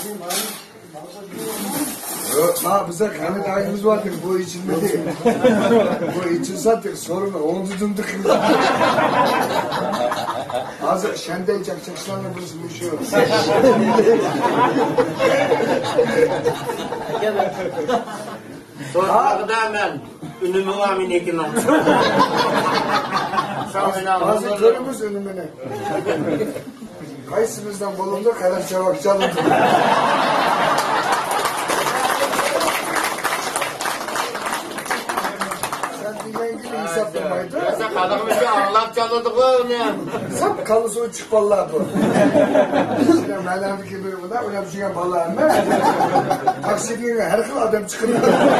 Ha bize kanı dayımız vardı bu içilmedi. Bu içilsattık sorunu onu tutunduk. Hazır şende çakçaklarla burası bu şey. Sonra ben ünümü amin ekin attım. Hazır körümüz önümüne. Kayısımızdan bulundu, karak çavak çalındı. Sen dünya gibi hesaplamaydı. Sen kadınımızı ağlap çalırdık onu. Sap kalısı o çık vallahi bu. Şimdi meydanı gibi buna öyle bir şey vallahi ama. Taksidiğine her kıl adam çıkıyor.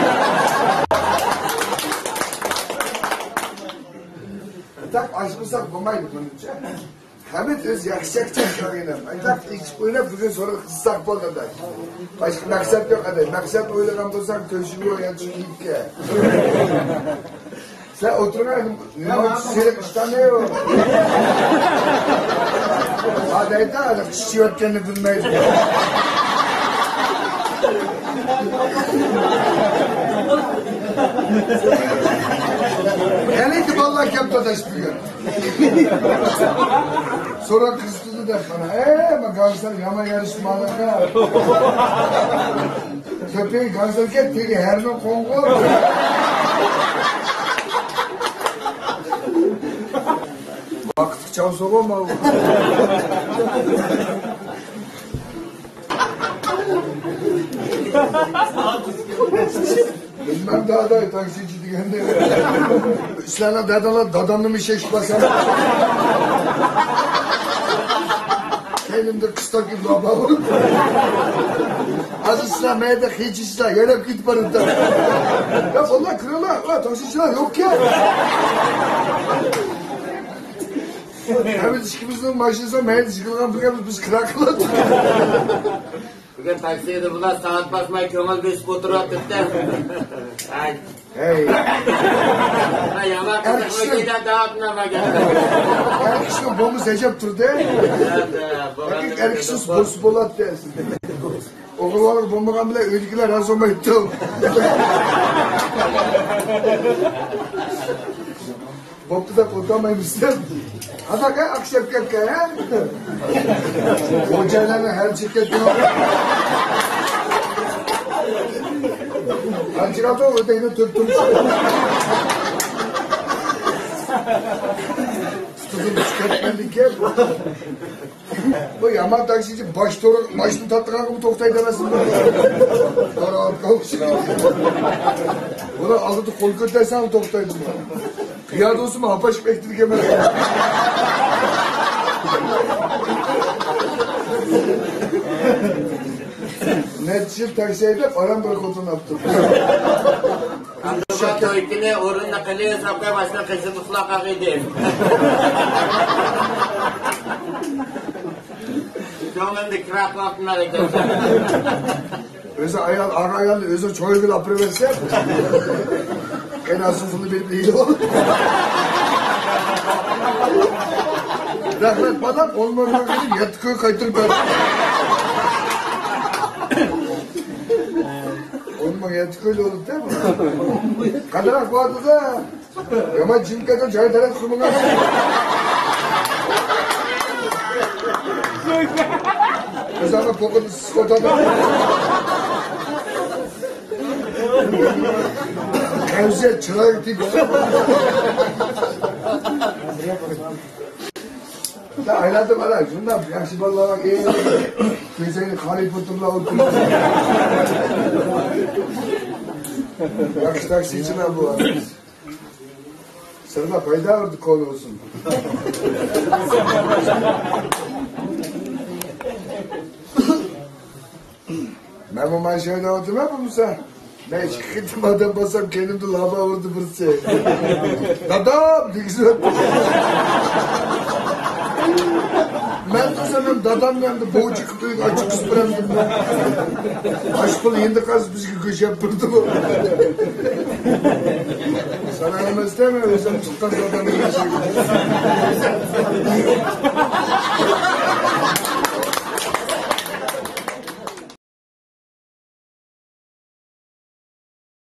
Tak açmışsak bulmaydı bununca. Hamid öz yakışacak çekmeyelim. Ancak ilk oynayıp bugün sonra kızsak bu kadar. Başka maksat yok kadar. Maksat oylayan bulsak tözülüyor yani çünkü ilk. Sen oturmayalım. Tamam. Senin işte ne yok? Adayda da kişi yokken bilmeyiz. Yani ki vallahi yaptadaş biliyor. Sonra kızdı da bana. Ama Gansal yama yarışmalı. Köpeği Gansal ketteki her ne Kongo. Baktık çav soğuma. Bilmem daha da taksici digende. Sana dadanlı bir şey çıkmasana. Elimde kıstak gibi baba olur. Az ıslah meyde hiç ıslah. Yerep git barında. Ya vallahi kırıyorlar. Taksiciler yok ya. Hem ilişkimizin başlaysa meyde çıkılan bugün biz kıraklık. Bugün taksiye de bunlar saat basmayı kömel bir skuter attık da. Hey. Yamak kısıklı giden dağıtına bak. Her kişinin bomu secep turdu. Her kişinin spor attı. Okullar bombadan bile ülkeler razoma etti. Boktu da kurtamaymışsın. Hatta kaya akşam kaya. Hocaylarına her şirket yok. Hancıkata öteyini tuttum. Tutum tüketmenlik ya. Bu yaman taksici baş doğru başını tatlıkan gibi toktay demesin. Rahat kalmışsın. Bunu aldı kol köteysen toktaydım. Piyade olsun mu hapaş bekledik hemen. Netçil taksiyle param bırakotunu yaptım. Anlıma toykine orunla kaleye sapkaya başına kızılıkla kakıydı. Çoğunluğunda kırak altına reklam. Öze ara ayağını öze çoğu bir apre verse en azından bir değil olur. Rahmet bana olmadan dedim yatıköyü kaytır ben. Olma yatıköyü olur değil mi? Kadarak vardı da ama cimkada çay taraf kumuna. Özellikle pokunu skotada. Evze çırak değil. Da ayladı bana. Şundan yakşı vallahi bak iyi. Gözlerini Harry Potter'la oturdu. Yakşı taksi için al bu abi. Sırma payda vardı konu olsun. Ben bu manşayla oturmam mı sen? Ben çıkıntım adam basam kendim de lava vurdu burası. Dadam! Dikisi öptü. Ben de sanırım dadam yandı. Boğu çıkıp açık sıfıramdım ben. Aşkıl hindi kaz bizi kış yaptırdı bu. Sana hemen istemiyor. Sen çıkan dadamı yaşayın.